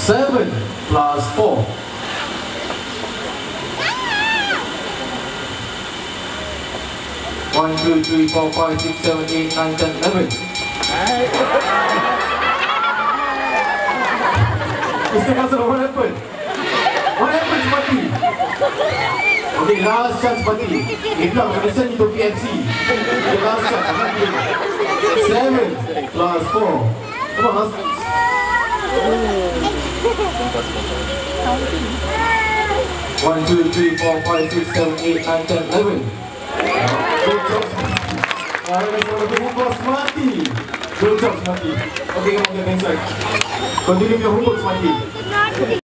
7 plus 4. 1, 2, 3, 4, 5, 6, 7, 8, 9, 10, 11. Mr. Hasan, what happened? What happened to Mati? Okay, last chance Mati. If not, we're going to send you to PFC. Okay, last chance. 7 plus 4. Come on, last chance. 1, 2, 3, 4, 5, 6, 7, 8, 9, 10, 11. Good job. Let's go to for Smarty. Good job, Smarty. Okay, come on, get inside. Continue your homework, Smarty.